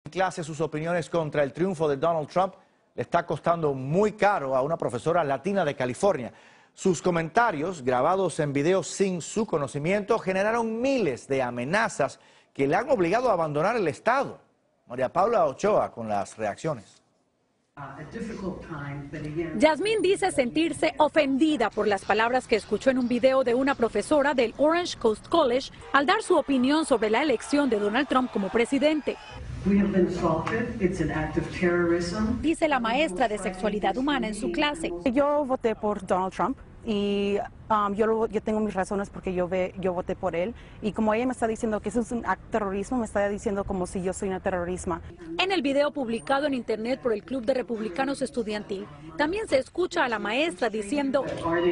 clase sus opiniones contra el triunfo de Donald Trump le está costando muy caro a una profesora latina de California. Sus comentarios, grabados en video sin su conocimiento, generaron miles de amenazas que le han obligado a abandonar el estado. María Paula Ochoa con las reacciones. Yasmín dice sentirse ofendida por las palabras que escuchó en un video de una profesora del Orange Coast College al dar su opinión sobre la elección de Donald Trump como presidente. Dice la maestra de sexualidad humana en su clase. Yo voté por Donald Trump y yo tengo mis razones porque yo voté por él. Y como ella me está diciendo que eso es un acto de terrorismo, me está diciendo como si yo soy una terrorista. En el video publicado en internet por el Club de Republicanos Estudiantil, también se escucha a la maestra diciendo: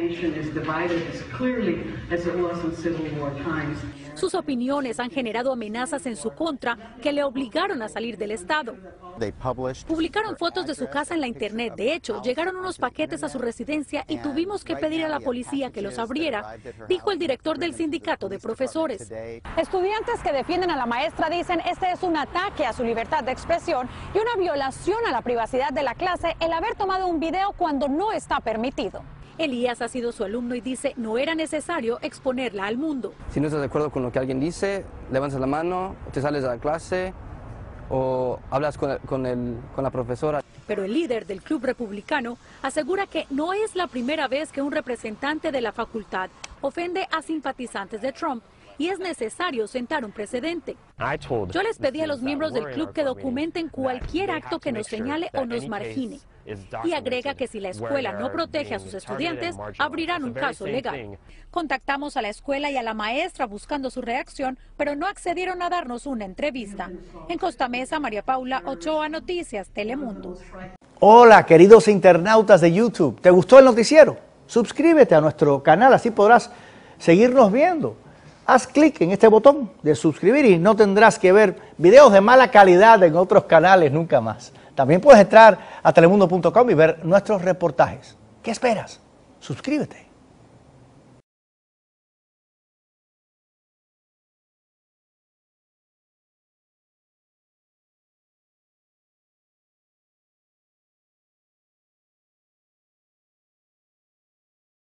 sus opiniones han generado amenazas en su contra que le obligaron a salir del estado. Publicaron fotos de su casa en la internet. De hecho, llegaron unos paquetes a su residencia y tuvimos que pedir a la policía que los abriera, dijo el director del sindicato de profesores. Estudiantes que defienden a la maestra dicen este es un ataque a su libertad de expresión y una violación a la privacidad de la clase el haber tomado un video cuando no está permitido. Elías ha sido su alumno y dice no era necesario exponerla al mundo. Si no estás de acuerdo con lo que alguien dice, levantas la mano, te sales de la clase o hablas con la profesora. Pero el líder del Club Republicano asegura que no es la primera vez que un representante de la facultad ofende a simpatizantes de Trump y es necesario sentar un precedente. Yo les pedí a los miembros del club que documenten cualquier acto que nos señale o nos margine. Y agrega que si la escuela no protege a sus estudiantes, abrirán un caso legal. Contactamos a la escuela y a la maestra buscando su reacción, pero no accedieron a darnos una entrevista. En Costa Mesa, María Paula Ochoa, Noticias Telemundo. Hola, queridos internautas de YouTube. ¿Te gustó el noticiero? Suscríbete a nuestro canal, así podrás seguirnos viendo. Haz clic en este botón de suscribir y no tendrás que ver videos de mala calidad en otros canales nunca más. También puedes entrar a telemundo.com y ver nuestros reportajes. ¿Qué esperas? Suscríbete.